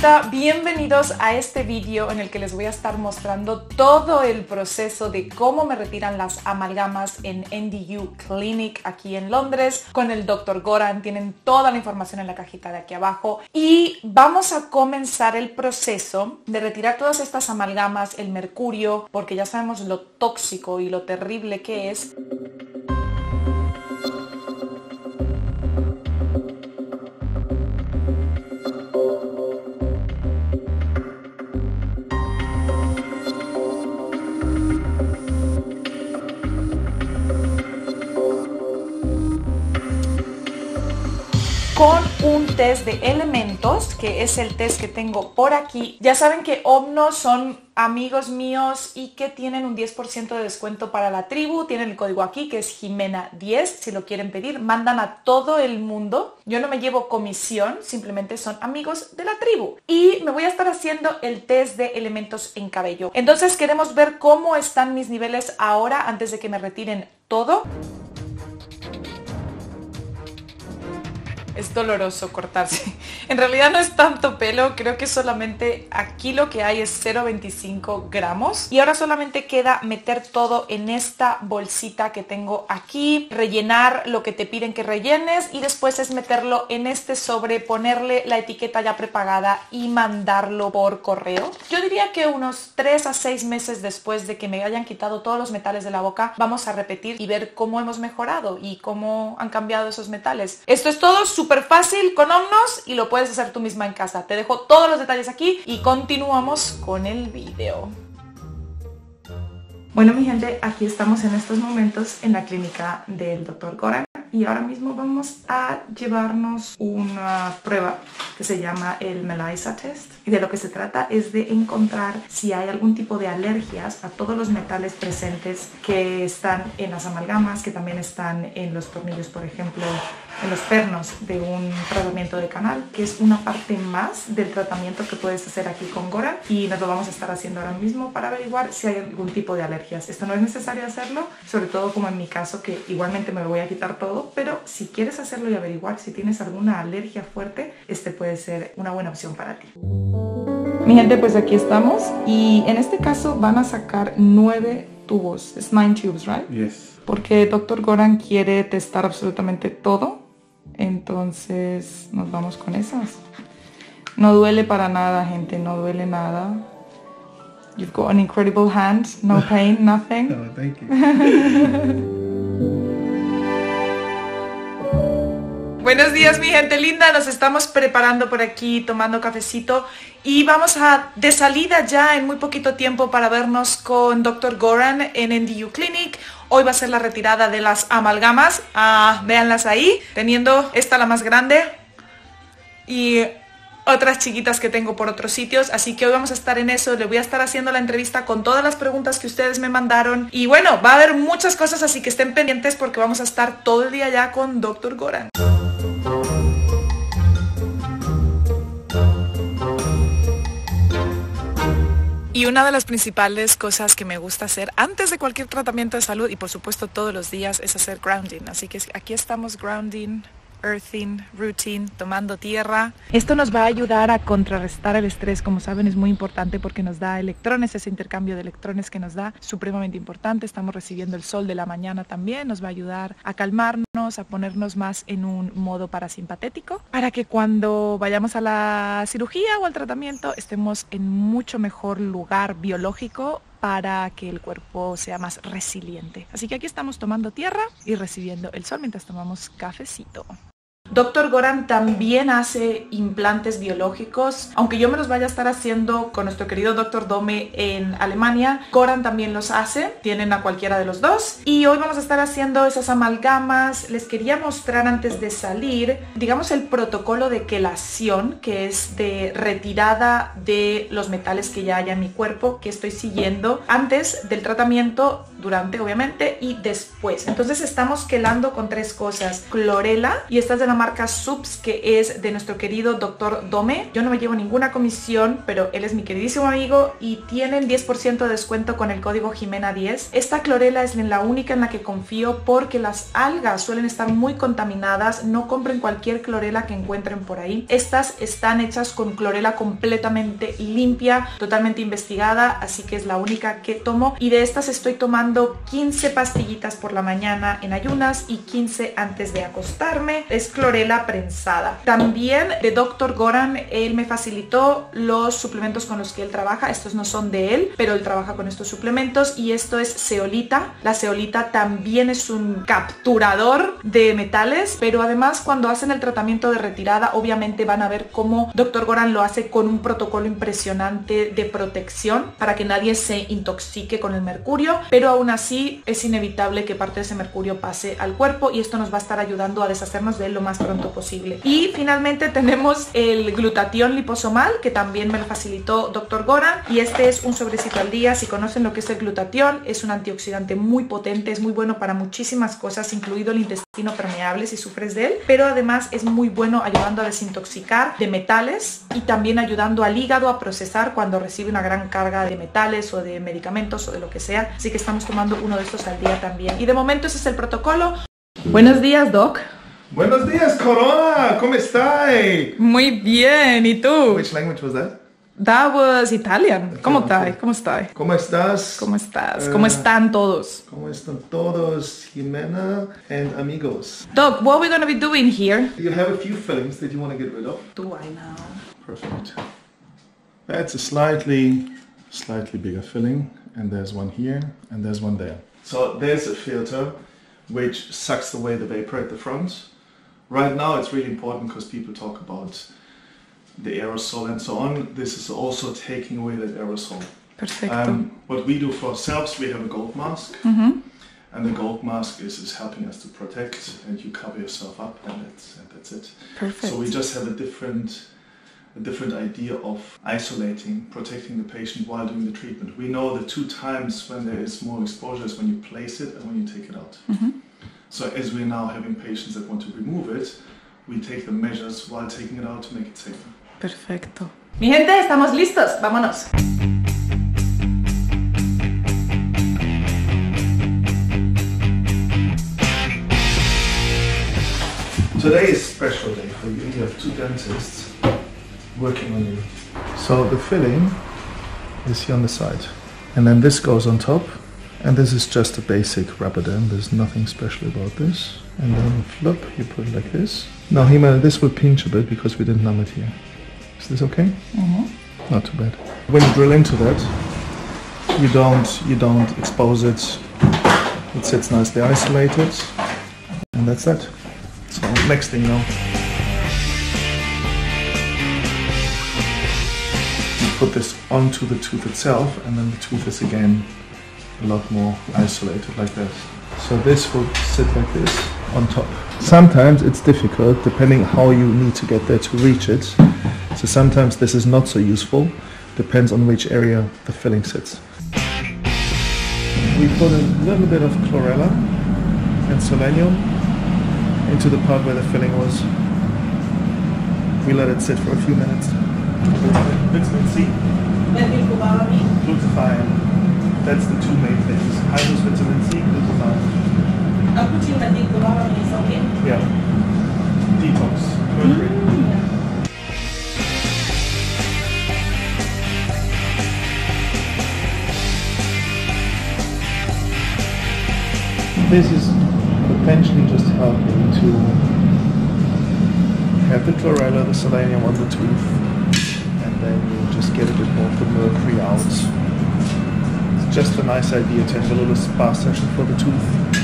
bandita, bienvenidos a este vídeo en el que les voy a estar mostrando todo el proceso de cómo me retiran las amalgamas en NDU Clinic aquí en Londres con el Dr. Goran. Tienen toda la información en la cajita de aquí abajo y vamos a comenzar el proceso de retirar todas estas amalgamas, el mercurio, porque ya sabemos lo tóxico y lo terrible que es. Con un test de elementos, que es el test que tengo por aquí. Ya saben que Omno son amigos míos y que tienen un 10% de descuento para la tribu. Tienen el código aquí que es Jimena10. Si lo quieren pedir, mandan a todo el mundo. Yo no me llevo comisión, simplemente son amigos de la tribu. Y me voy a estar haciendo el test de elementos en cabello. Entonces queremos ver cómo están mis niveles ahora antes de que me retiren todo. Es doloroso cortarse. En realidad no es tanto pelo, creo que solamente aquí lo que hay es 0,25 gramos. Y ahora solamente queda meter todo en esta bolsita que tengo aquí, rellenar lo que te piden que rellenes y después es meterlo en este sobre, ponerle la etiqueta ya prepagada y mandarlo por correo. Yo diría que unos 3 a 6 meses después de que me hayan quitado todos los metales de la boca, vamos a repetir y ver cómo hemos mejorado y cómo han cambiado esos metales. Esto es todo súper fácil con Omnos y lo puedes hacer tú misma en casa. Te dejo todos los detalles aquí y continuamos con el video. Bueno, mi gente, aquí estamos en estos momentos en la clínica del Dr. Goran y ahora mismo vamos a llevarnos una prueba que se llama el MELISA Test. Y de lo que se trata es de encontrar si hay algún tipo de alergias a todos los metales presentes que están en las amalgamas, que también están en los tornillos, por ejemplo, en los pernos de un tratamiento de canal, que es una parte más del tratamiento que puedes hacer aquí con Goran y nos lo vamos a estar haciendo ahora mismo para averiguar si hay algún tipo de alergias. Esto no es necesario hacerlo, sobre todo como en mi caso, que igualmente me lo voy a quitar todo, pero si quieres hacerlo y averiguar si tienes alguna alergia fuerte, este puede ser una buena opción para ti. Mi gente, pues aquí estamos y en este caso van a sacar 9 tubos. Es 9 tubes, right? Yes. Porque Dr. Goran quiere testar absolutamente todo. Entonces nos vamos con esas. No duele para nada, gente, no duele nada. You've got an incredible hand, no pain, nothing. Oh, thank you. Buenos días, mi gente linda, nos estamos preparando por aquí, tomando cafecito y vamos de salida ya en muy poquito tiempo para vernos con Dr. Goran en NDU Clinic. Hoy va a ser la retirada de las amalgamas, véanlas ahí, teniendo esta la más grande y otras chiquitas que tengo por otros sitios, así que hoy vamos a estar en eso. Le voy a estar haciendo la entrevista con todas las preguntas que ustedes me mandaron y bueno, va a haber muchas cosas, así que estén pendientes porque vamos a estar todo el día ya con Dr. Goran. Y una de las principales cosas que me gusta hacer antes de cualquier tratamiento de salud y por supuesto todos los días es hacer grounding. Así que aquí estamos grounding, earthing, rooting, tomando tierra. Esto nos va a ayudar a contrarrestar el estrés, como saben es muy importante porque nos da electrones, ese intercambio de electrones que nos da, supremamente importante. Estamos recibiendo el sol de la mañana también, nos va a ayudar a calmarnos, a ponernos más en un modo parasimpatético, para que cuando vayamos a la cirugía o al tratamiento estemos en mucho mejor lugar biológico para que el cuerpo sea más resiliente. Así que aquí estamos tomando tierra y recibiendo el sol mientras tomamos cafecito. Dr. Goran también hace implantes biológicos, aunque yo me los vaya a estar haciendo con nuestro querido Dr. Dome en Alemania. Goran también los hace, tienen a cualquiera de los dos. Y hoy vamos a estar haciendo esas amalgamas. Les quería mostrar antes de salir, digamos, el protocolo de quelación, que es de retirada de los metales que ya haya en mi cuerpo, que estoy siguiendo antes del tratamiento, durante obviamente y después. Entonces estamos quelando con 3 cosas: clorela, y esta es de la marca Subs, que es de nuestro querido Dr. Dome. Yo no me llevo ninguna comisión, pero él es mi queridísimo amigo y tienen 10% de descuento con el código Jimena10. Esta clorela es la única en la que confío porque las algas suelen estar muy contaminadas. No compren cualquier clorela que encuentren por ahí. Estas están hechas con clorela completamente limpia, totalmente investigada, así que es la única que tomo. Y de estas estoy tomando 15 pastillitas por la mañana en ayunas y 15 antes de acostarme. Es clorela prensada. También de Dr. Goran, él me facilitó los suplementos con los que él trabaja. Estos no son de él, pero él trabaja con estos suplementos y esto es zeolita. La zeolita también es un capturador de metales, pero además cuando hacen el tratamiento de retirada obviamente van a ver cómo Dr. Goran lo hace con un protocolo impresionante de protección para que nadie se intoxique con el mercurio, pero aún así es inevitable que parte de ese mercurio pase al cuerpo y esto nos va a estar ayudando a deshacernos de él lo más pronto posible. Y finalmente tenemos el glutatión liposomal, que también me lo facilitó Dr. Goran, y este es un sobrecito al día. Si conocen lo que es el glutatión, es un antioxidante muy potente, es muy bueno para muchísimas cosas, incluido el intestino permeable si sufres de él, pero además es muy bueno ayudando a desintoxicar de metales y también ayudando al hígado a procesar cuando recibe una gran carga de metales o de medicamentos o de lo que sea, así que estamos tomando uno de estos al día también. Y de momento ese es el protocolo. Buenos días, Doc. Buenos días, Corona. ¿Cómo estás? Muy bien, ¿y tú? Which language was that? That was Italian. ¿Cómo estás? ¿Cómo estás? ¿Cómo estás? ¿Cómo estás? ¿Cómo están todos? ¿Cómo están todos, Jimena and amigos? Doc, what are we going to be doing here? You have a few fillings that you want to get rid of. Do I now? Perfect. That's a slightly bigger filling, and there's one here, and there's one there. So there's a filter which sucks away the vapor at the front. Right now it's really important because people talk about the aerosol and so on. This is also taking away that aerosol. Perfecto. What we do for ourselves, we have a gold mask. And the gold mask is helping us to protect, and you cover yourself up, and that's it. Perfect. So we just have a different idea of isolating, protecting the patient while doing the treatment. We know the two times when there is more exposure is when you place it and when you take it out. So as we're now having patients that want to remove it, we take the measures while taking it out to make it safer. Perfecto. Mi gente, estamos listos. Vámonos. Today is a special day for you. You have two dentists working on you. So the filling is here on the side. And then this goes on top. And this is just a basic rubber dam. There's nothing special about this. And then flip, you put it like this. Now Hima, this will pinch a bit because we didn't numb it here. Is this okay? Not too bad. When you drill into that, you don't expose it. It sits nicely isolated. And that's that. So next thing now. Put this onto the tooth itself, and then the tooth is again a lot more isolated like that. So this will sit like this on top. Sometimes it's difficult depending how you need to get there to reach it. So sometimes this is not so useful, depends on which area the filling sits. We put a little bit of chlorella and selenium into the part where the filling was. We let it sit for a few minutes. Vitamin C, glutathione. That's the two main things. High-dose vitamin C, glutathione. I'm putting methylcobalamin, is okay? Yeah. Detox. Mercury. This is potentially just helping to have the chlorella, the selenium on the tooth, and then you just get a bit more of the mercury out. It's just a nice idea to have a little spa session for the tooth.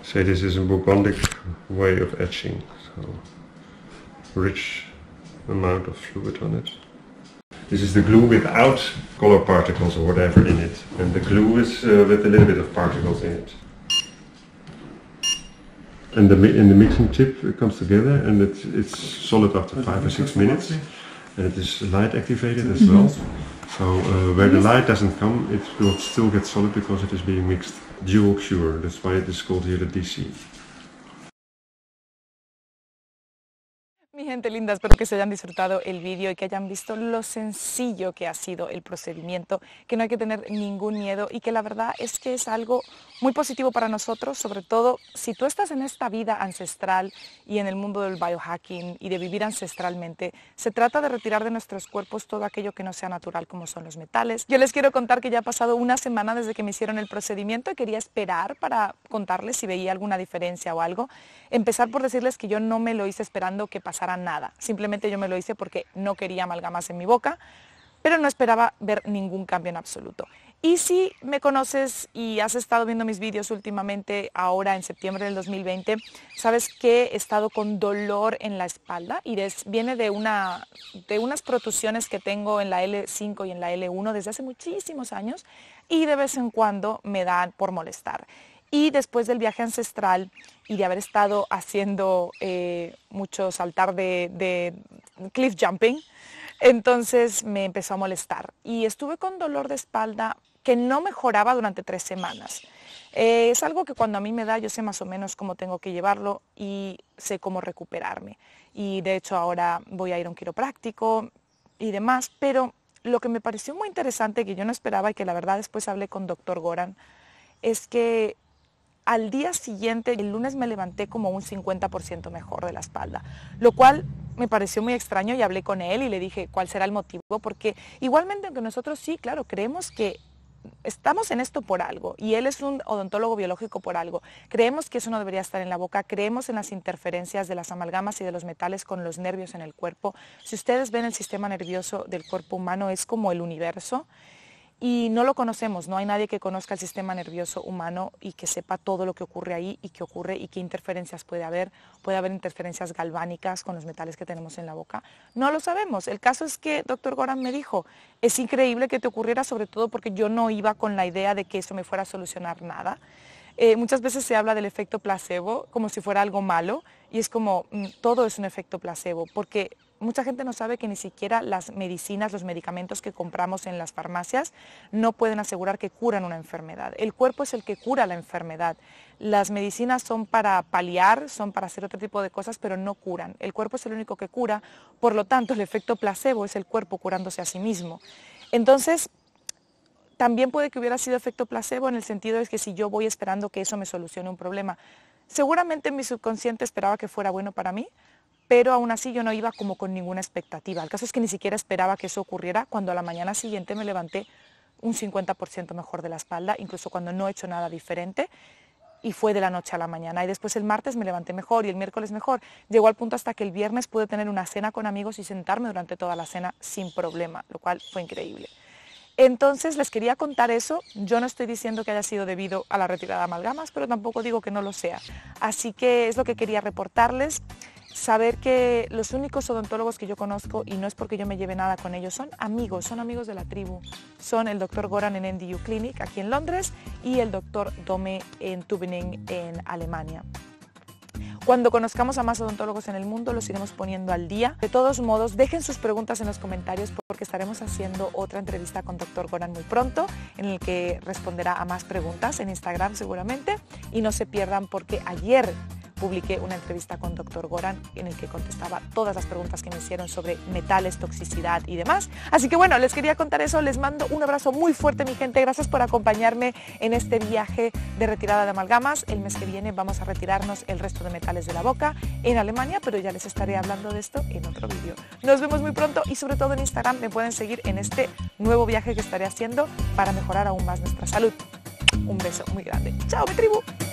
say this is a Burgundic way of etching, so rich amount of fluid on it. This is the glue without color particles or whatever in it, and the glue is with a little bit of particles in it. And in the mixing tip it comes together, and it's solid after 5 or 6 minutes, and it is light activated as well. So where the light doesn't come, it will still get solid because it is being mixed dual cure. That's why it is called here the DC. Mi gente linda, espero que se hayan disfrutado el vídeo y que hayan visto lo sencillo que ha sido el procedimiento, que no hay que tener ningún miedo y que la verdad es que es algo muy positivo para nosotros, sobre todo si tú estás en esta vida ancestral y en el mundo del biohacking y de vivir ancestralmente. Se trata de retirar de nuestros cuerpos todo aquello que no sea natural, como son los metales. Yo les quiero contar que ya ha pasado una semana desde que me hicieron el procedimiento y quería esperar para contarles si veía alguna diferencia o algo. Empezar por decirles que yo no me lo hice esperando que pasara nada. Simplemente yo me lo hice porque no quería amalgamas en mi boca, pero no esperaba ver ningún cambio en absoluto. Y si me conoces y has estado viendo mis vídeos últimamente, ahora en septiembre del 2020, sabes que he estado con dolor en la espalda y viene de unas protusiones que tengo en la L5 y en la L1 desde hace muchísimos años y de vez en cuando me dan por molestar. Y después del viaje ancestral y de haber estado haciendo mucho saltar de cliff jumping, entonces me empezó a molestar y estuve con dolor de espalda que no mejoraba durante 3 semanas. Es algo que cuando a mí me da, yo sé más o menos cómo tengo que llevarlo y sé cómo recuperarme. Y de hecho ahora voy a ir a un quiropráctico y demás, pero lo que me pareció muy interesante, que yo no esperaba y que la verdad después hablé con Dr. Goran, es que al día siguiente, el lunes, me levanté como un 50% mejor de la espalda, lo cual me pareció muy extraño y hablé con él y le dije cuál será el motivo, porque igualmente aunque nosotros sí, claro, creemos que estamos en esto por algo y él es un odontólogo biológico por algo, creemos que eso no debería estar en la boca, creemos en las interferencias de las amalgamas y de los metales con los nervios en el cuerpo. Si ustedes ven el sistema nervioso del cuerpo humano es como el universo. Y no lo conocemos, no hay nadie que conozca el sistema nervioso humano y que sepa todo lo que ocurre ahí y qué ocurre y qué interferencias puede haber interferencias galvánicas con los metales que tenemos en la boca. No lo sabemos. El caso es que Dr. Goran me dijo, es increíble que te ocurriera, sobre todo porque yo no iba con la idea de que eso me fuera a solucionar nada. Muchas veces se habla del efecto placebo como si fuera algo malo y es como todo es un efecto placebo porque mucha gente no sabe que ni siquiera las medicinas, los medicamentos que compramos en las farmacias no pueden asegurar que curan una enfermedad. El cuerpo es el que cura la enfermedad. Las medicinas son para paliar, son para hacer otro tipo de cosas, pero no curan. El cuerpo es el único que cura, por lo tanto el efecto placebo es el cuerpo curándose a sí mismo. Entonces, también puede que hubiera sido efecto placebo en el sentido de que si yo voy esperando que eso me solucione un problema, seguramente mi subconsciente esperaba que fuera bueno para mí, pero aún así yo no iba como con ninguna expectativa. El caso es que ni siquiera esperaba que eso ocurriera cuando a la mañana siguiente me levanté un 50% mejor de la espalda, incluso cuando no he hecho nada diferente, y fue de la noche a la mañana. Y después el martes me levanté mejor y el miércoles mejor. Llegó al punto hasta que el viernes pude tener una cena con amigos y sentarme durante toda la cena sin problema, lo cual fue increíble. Entonces les quería contar eso. Yo no estoy diciendo que haya sido debido a la retirada de amalgamas, pero tampoco digo que no lo sea. Así que es lo que quería reportarles. Saber que los únicos odontólogos que yo conozco, y no es porque yo me lleve nada con ellos, son amigos de la tribu. Son el Dr. Goran en NDU Clinic aquí en Londres y el Dr. Dome en Tübingen en Alemania. Cuando conozcamos a más odontólogos en el mundo, los iremos poniendo al día. De todos modos, dejen sus preguntas en los comentarios porque estaremos haciendo otra entrevista con Dr. Goran muy pronto, en el que responderá a más preguntas en Instagram seguramente. Y no se pierdan porque ayer publiqué una entrevista con Dr. Goran en el que contestaba todas las preguntas que me hicieron sobre metales, toxicidad y demás. Así que bueno, les quería contar eso. Les mando un abrazo muy fuerte, mi gente. Gracias por acompañarme en este viaje de retirada de amalgamas. El mes que viene vamos a retirarnos el resto de metales de la boca en Alemania, pero ya les estaré hablando de esto en otro vídeo. Nos vemos muy pronto y sobre todo en Instagram me pueden seguir en este nuevo viaje que estaré haciendo para mejorar aún más nuestra salud. Un beso muy grande. ¡Chao, mi tribu!